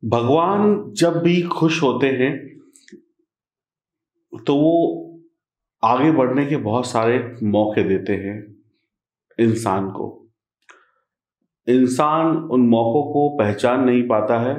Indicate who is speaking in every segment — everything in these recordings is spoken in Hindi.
Speaker 1: भगवान जब भी खुश होते हैं तो वो आगे बढ़ने के बहुत सारे मौके देते हैं इंसान को। इंसान उन मौकों को पहचान नहीं पाता है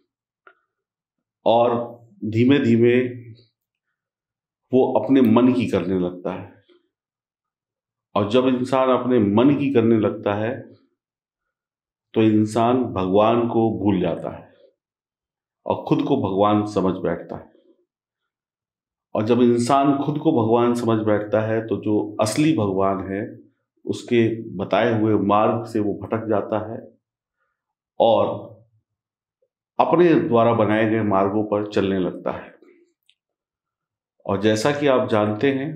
Speaker 1: और धीमे धीमे वो अपने मन की करने लगता है। और जब इंसान अपने मन की करने लगता है तो इंसान भगवान को भूल जाता है और खुद को भगवान समझ बैठता है। और जब इंसान खुद को भगवान समझ बैठता है तो जो असली भगवान है उसके बताए हुए मार्ग से वो भटक जाता है और अपने द्वारा बनाए गए मार्गों पर चलने लगता है। और जैसा कि आप जानते हैं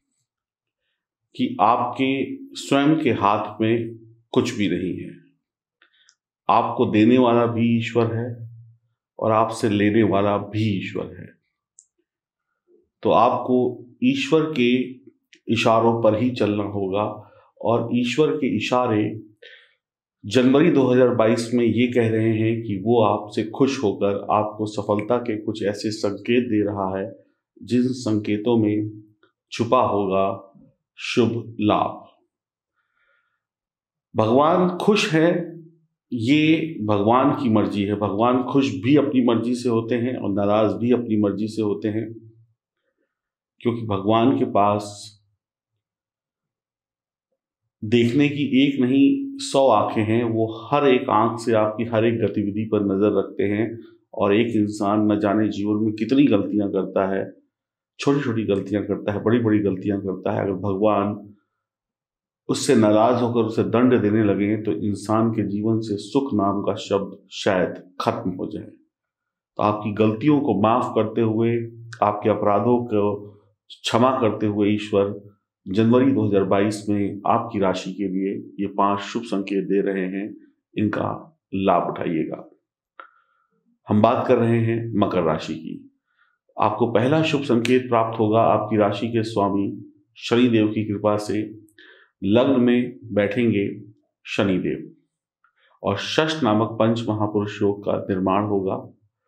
Speaker 1: कि आपके स्वयं के हाथ में कुछ भी नहीं है। आपको देने वाला भी ईश्वर है और आपसे लेने वाला भी ईश्वर है। तो आपको ईश्वर के इशारों पर ही चलना होगा। और ईश्वर के इशारे जनवरी 2022 में ये कह रहे हैं कि वो आपसे खुश होकर आपको सफलता के कुछ ऐसे संकेत दे रहा है जिन संकेतों में छुपा होगा शुभ लाभ। भगवान खुश है, ये भगवान की मर्जी है। भगवान खुश भी अपनी मर्जी से होते हैं और नाराज भी अपनी मर्जी से होते हैं, क्योंकि भगवान के पास देखने की एक नहीं 100 आंखें हैं। वो हर एक आंख से आपकी हर एक गतिविधि पर नजर रखते हैं। और एक इंसान न जाने जीवन में कितनी गलतियां करता है, छोटी छोटी गलतियां करता है, बड़ी बड़ी गलतियां करता है। अगर भगवान उससे नाराज होकर उसे दंड देने लगे तो इंसान के जीवन से सुख नाम का शब्द शायद खत्म हो जाए। तो आपकी गलतियों को माफ करते हुए, आपके अपराधों को क्षमा करते हुए ईश्वर जनवरी 2022 में आपकी राशि के लिए ये 5 शुभ संकेत दे रहे हैं। इनका लाभ उठाइएगा। हम बात कर रहे हैं मकर राशि की। आपको पहला शुभ संकेत प्राप्त होगा आपकी राशि के स्वामी शनिदेव की कृपा से। लग्न में बैठेंगे शनिदेव और शश नामक पंच महापुरुष योग का निर्माण होगा।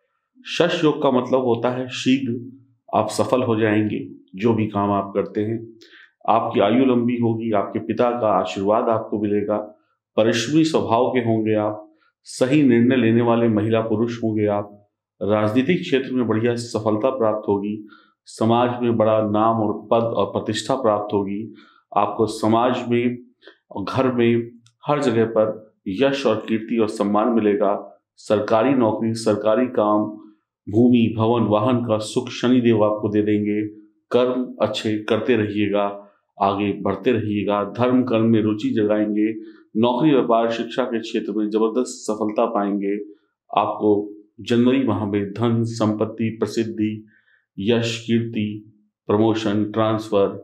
Speaker 1: शश योग का मतलब होता है शीघ्र आप सफल हो जाएंगे जो भी काम आप करते हैं। आपकी आयु लंबी होगी, आपके पिता का आशीर्वाद आपको मिलेगा, परिश्रमी स्वभाव के होंगे आप, सही निर्णय लेने वाले महिला पुरुष होंगे आप, राजनीतिक क्षेत्र में बढ़िया सफलता प्राप्त होगी, समाज में बड़ा नाम और पद और प्रतिष्ठा प्राप्त होगी। आपको समाज में और घर में हर जगह पर यश और कीर्ति और सम्मान मिलेगा। सरकारी नौकरी, सरकारी काम, भूमि, भवन, वाहन का सुख शनिदेव आपको दे देंगे। कर्म अच्छे करते रहिएगा, आगे बढ़ते रहिएगा, धर्म कर्म में रुचि जगाएंगे, नौकरी, व्यापार, शिक्षा के क्षेत्र में जबरदस्त सफलता पाएंगे। आपको जनवरी माह में धन, संपत्ति, प्रसिद्धि, यश, कीर्ति, प्रमोशन, ट्रांसफर,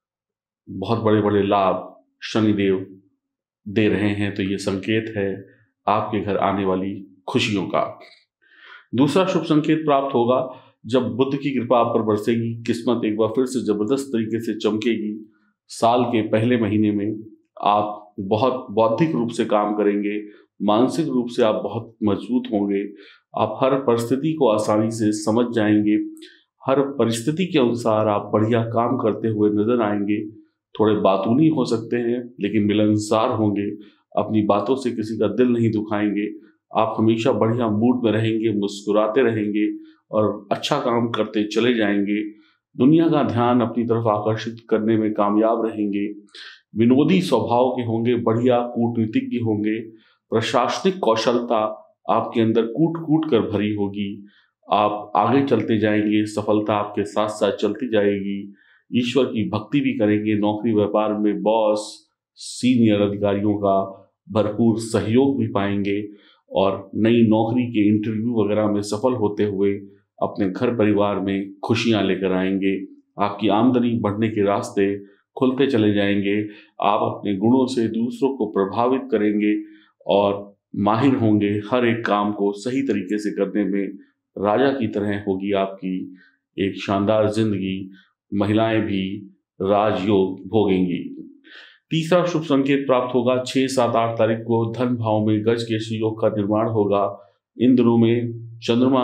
Speaker 1: बहुत बड़े बड़े लाभ शनिदेव दे रहे हैं। तो ये संकेत है आपके घर आने वाली खुशियों का। दूसरा शुभ संकेत प्राप्त होगा जब बुध की कृपा आप पर बरसेगी। किस्मत एक बार फिर से जबरदस्त तरीके से चमकेगी। साल के पहले महीने में आप बहुत बौद्धिक रूप से काम करेंगे, मानसिक रूप से आप बहुत मजबूत होंगे। आप हर परिस्थिति को आसानी से समझ जाएंगे, हर परिस्थिति के अनुसार आप बढ़िया काम करते हुए नजर आएंगे। थोड़े बातूनी हो सकते हैं लेकिन मिलनसार होंगे, अपनी बातों से किसी का दिल नहीं दुखाएंगे। आप हमेशा बढ़िया मूड में रहेंगे, मुस्कुराते रहेंगे और अच्छा काम करते चले जाएंगे। दुनिया का ध्यान अपनी तरफ आकर्षित करने में कामयाब रहेंगे। विनोदी स्वभाव के होंगे, बढ़िया कूटनीतिज्ञ होंगे। प्रशासनिक कौशलता आपके अंदर कूट कूट कर भरी होगी। आप आगे चलते जाएंगे, सफलता आपके साथ साथ चलती जाएगी। ईश्वर की भक्ति भी करेंगे। नौकरी व्यापार में बॉस, सीनियर अधिकारियों का भरपूर सहयोग भी पाएंगे और नई नौकरी के इंटरव्यू वगैरह में सफल होते हुए अपने घर परिवार में खुशियां लेकर आएंगे। आपकी आमदनी बढ़ने के रास्ते खुलते चले जाएंगे। आप अपने गुणों से दूसरों को प्रभावित करेंगे और माहिर होंगे। हर एक काम को सही तरीके से करने में राजा की तरह होगी आपकी एक शानदार जिंदगी। महिलाएं भी राजयोग भोगेंगी। तीसरा शुभ संकेत प्राप्त होगा 6, 7, 8 तारीख को धन भाव में गज केसरी योग का निर्माण होगा। इन दिनों में चंद्रमा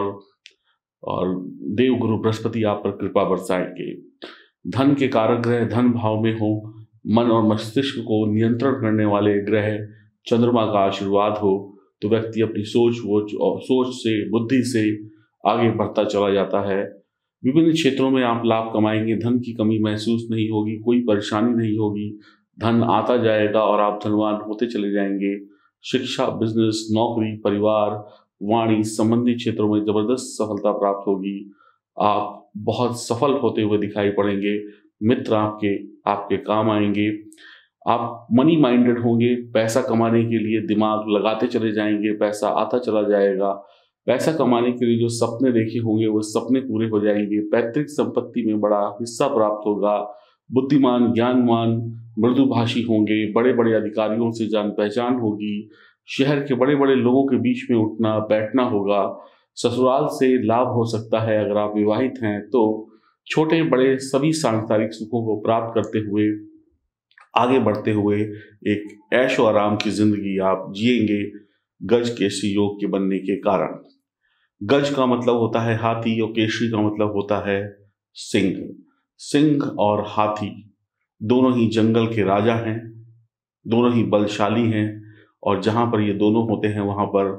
Speaker 1: और देवगुरु बृहस्पति आप पर कृपा बरसाएंगे। धन के कारक ग्रह धन भाव में हो, मन और मस्तिष्क को नियंत्रण करने वाले ग्रह चंद्रमा का आशीर्वाद हो तो व्यक्ति अपनी सोच से, बुद्धि से आगे बढ़ता चला जाता है। विभिन्न क्षेत्रों में आप लाभ कमाएंगे, धन की कमी महसूस नहीं होगी, कोई परेशानी नहीं होगी, धन आता जाएगा और आप धनवान होते चले जाएंगे। शिक्षा, बिजनेस, नौकरी, परिवार, वाणी संबंधी क्षेत्रों में जबरदस्त सफलता प्राप्त होगी। आप बहुत सफल होते हुए दिखाई पड़ेंगे। मित्र आपके काम आएंगे। आप मनी माइंडेड होंगे, पैसा कमाने के लिए दिमाग लगाते चले जाएंगे, पैसा आता चला जाएगा। पैसा कमाने के लिए जो सपने देखे होंगे वो सपने पूरे हो जाएंगे। पैतृक संपत्ति में बड़ा हिस्सा प्राप्त होगा। बुद्धिमान, ज्ञानवान, मृदुभाषी होंगे। बड़े बड़े अधिकारियों से जान पहचान होगी। शहर के बड़े बड़े लोगों के बीच में उठना बैठना होगा। ससुराल से लाभ हो सकता है। अगर आप विवाहित हैं तो छोटे बड़े सभी सांसारिक सुखों को प्राप्त करते हुए आगे बढ़ते हुए एक ऐशो आराम की जिंदगी आप जिएंगे गज केसरी योग के बनने के कारण। गज का मतलब होता है हाथी और केसरी का मतलब होता है सिंह। सिंह और हाथी दोनों ही जंगल के राजा हैं, दोनों ही बलशाली हैं और जहां पर ये दोनों होते हैं वहां पर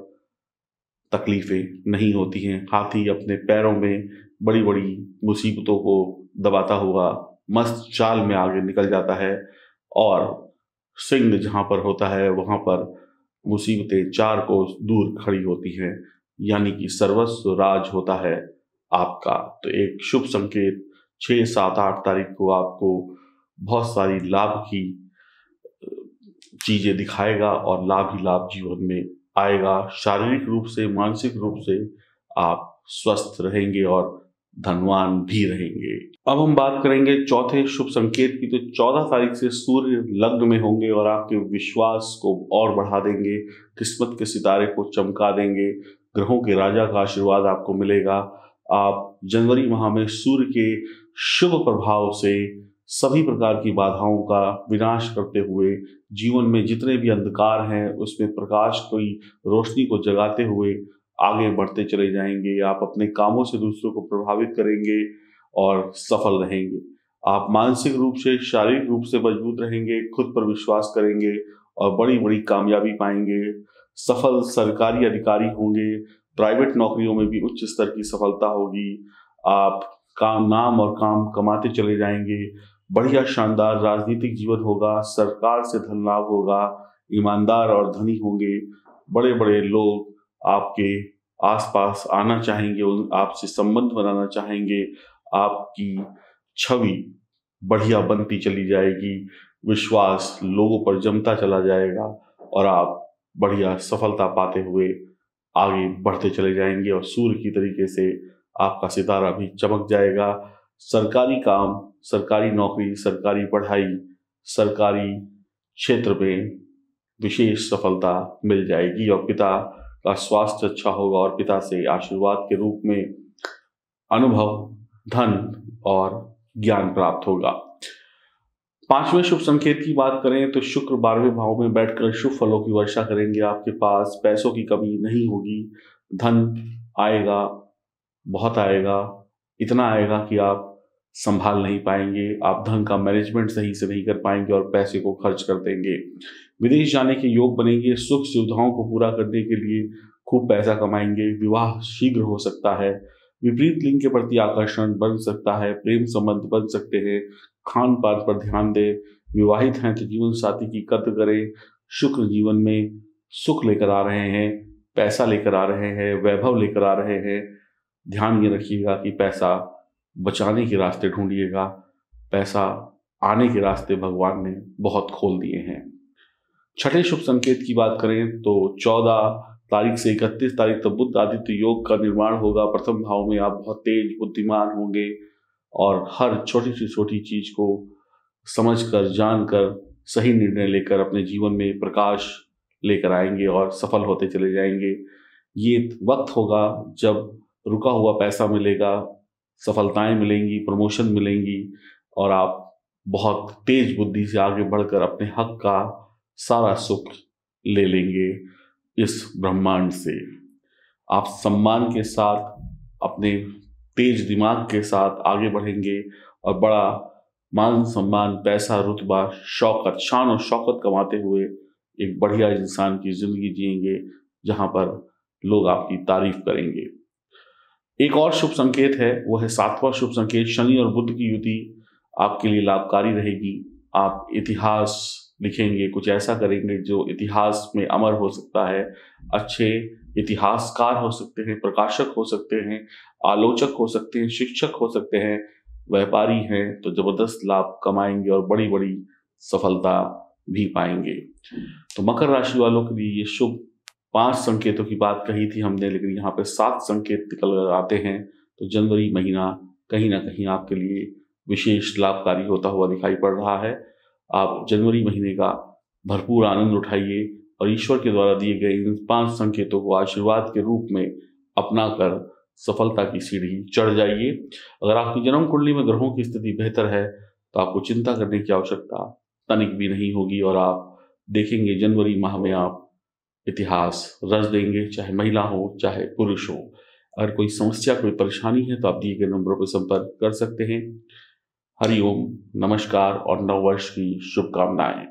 Speaker 1: तकलीफें नहीं होती हैं। हाथी अपने पैरों में बड़ी बड़ी मुसीबतों को दबाता हुआ मस्त चाल में आगे निकल जाता है और सिंह जहां पर होता है वहां पर मुसीबतें चार को दूर खड़ी होती हैं, यानी कि सर्वस्व राज होता है आपका। तो एक शुभ संकेत 6, 7, 8 तारीख को आपको बहुत सारी लाभ की चीजें दिखाएगा और लाभ ही लाभ जीवन में आएगा। शारीरिक रूप से, मानसिक रूप से आप स्वस्थ रहेंगे और धनवान भी रहेंगे। अब हम बात करेंगे चौथे शुभ संकेत की। तो 14 तारीख से सूर्य लग्न में होंगे और आपके विश्वास को और बढ़ा देंगे, किस्मत के सितारे को चमका देंगे, ग्रहों के राजा का आशीर्वाद आपको मिलेगा। आप जनवरी माह में सूर्य के शुभ प्रभाव से सभी प्रकार की बाधाओं का विनाश करते हुए जीवन में जितने भी अंधकार हैं उसमें प्रकाश की रोशनी को जगाते हुए आगे बढ़ते चले जाएंगे। आप अपने कामों से दूसरों को प्रभावित करेंगे और सफल रहेंगे। आप मानसिक रूप से, शारीरिक रूप से मजबूत रहेंगे, खुद पर विश्वास करेंगे और बड़ी बड़ी कामयाबी पाएंगे। सफल सरकारी अधिकारी होंगे, प्राइवेट नौकरियों में भी उच्च स्तर की सफलता होगी। आप नाम और काम कमाते चले जाएंगे। बढ़िया शानदार राजनीतिक जीवन होगा, सरकार से धन लाभ होगा, ईमानदार और धनी होंगे। बड़े बड़े लोग आपके आसपास आना चाहेंगे, आपसे संबंध बनाना चाहेंगे। आपकी छवि बढ़िया बनती चली जाएगी, विश्वास लोगों पर जमता चला जाएगा और आप बढ़िया सफलता पाते हुए आगे बढ़ते चले जाएंगे और सूर्य की तरीके से आपका सितारा भी चमक जाएगा। सरकारी काम, सरकारी नौकरी, सरकारी पढ़ाई, सरकारी क्षेत्र में विशेष सफलता मिल जाएगी और पिता का स्वास्थ्य अच्छा होगा और पिता से आशीर्वाद के रूप में अनुभव, धन और ज्ञान प्राप्त होगा। 5वें शुभ संकेत की बात करें तो शुक्र 12वें भाव में बैठकर शुभ फलों की वर्षा करेंगे। आपके पास पैसों की कमी नहीं होगी, धन आएगा, बहुत आएगा, इतना आएगा कि आप संभाल नहीं पाएंगे। आप धन का मैनेजमेंट सही से नहीं कर पाएंगे और पैसे को खर्च कर देंगे। विदेश जाने के योग बनेंगे। सुख सुविधाओं को पूरा करने के लिए खूब पैसा कमाएंगे। विवाह शीघ्र हो सकता है। विपरीत लिंग के प्रति आकर्षण बन सकता है। प्रेम संबंध बन सकते हैं। खान पान पर ध्यान दें। विवाहित हैं तो जीवन साथी की कद्र करें। शुक्र जीवन में सुख लेकर आ रहे हैं, पैसा लेकर आ रहे हैं, वैभव लेकर आ रहे हैं। ध्यान ये रखिएगा कि पैसा बचाने के रास्ते ढूंढिएगा। पैसा आने के रास्ते भगवान ने बहुत खोल दिए हैं। छठे शुभ संकेत की बात करें तो 14 तारीख से 31 तारीख तक बुध आदित्य योग का निर्माण होगा। प्रथम भाव में आप बहुत तेज बुद्धिमान होंगे और हर छोटी से छोटी चीज को समझकर, जानकर, सही निर्णय लेकर अपने जीवन में प्रकाश लेकर आएंगे और सफल होते चले जाएंगे। ये वक्त होगा जब रुका हुआ पैसा मिलेगा, सफलताएं मिलेंगी, प्रमोशन मिलेंगी और आप बहुत तेज बुद्धि से आगे बढ़कर अपने हक का सारा सुख ले लेंगे इस ब्रह्मांड से। आप सम्मान के साथ, अपने तेज दिमाग के साथ आगे बढ़ेंगे और बड़ा मान सम्मान, पैसा, रुतबा, शौकत, शान और शौकत कमाते हुए एक बढ़िया इंसान की जिंदगी जिएंगे, जहां पर लोग आपकी तारीफ करेंगे। एक और शुभ संकेत है, वो है 7वां शुभ संकेत। शनि और बुध की युति आपके लिए लाभकारी रहेगी। आप इतिहास लिखेंगे, कुछ ऐसा करेंगे जो इतिहास में अमर हो सकता है। अच्छे इतिहासकार हो सकते हैं, प्रकाशक हो सकते हैं, आलोचक हो सकते हैं, शिक्षक हो सकते हैं, व्यापारी हैं तो जबरदस्त लाभ कमाएंगे और बड़ी बड़ी सफलता भी पाएंगे। तो मकर राशि वालों के लिए ये शुभ 5 संकेतों की बात कही थी हमने, लेकिन यहाँ पे 7 संकेत निकल कर आते हैं। तो जनवरी महीना कहीं ना कहीं आपके लिए विशेष लाभकारी होता हुआ दिखाई पड़ रहा है। आप जनवरी महीने का भरपूर आनंद उठाइए और ईश्वर के द्वारा दिए गए इन 5 संकेतों को आशीर्वाद के रूप में अपनाकर सफलता की सीढ़ी चढ़ जाइए। अगर आपकी जन्म कुंडली में ग्रहों की स्थिति बेहतर है तो आपको चिंता करने की आवश्यकता तनिक भी नहीं होगी और आप देखेंगे जनवरी माह में आप इतिहास रच देंगे, चाहे महिला हो चाहे पुरुष हो। अगर कोई समस्या, कोई परेशानी है तो आप दिए गए नंबरों पर संपर्क कर सकते हैं। हरिओम, नमस्कार और नववर्ष की शुभकामनाएं।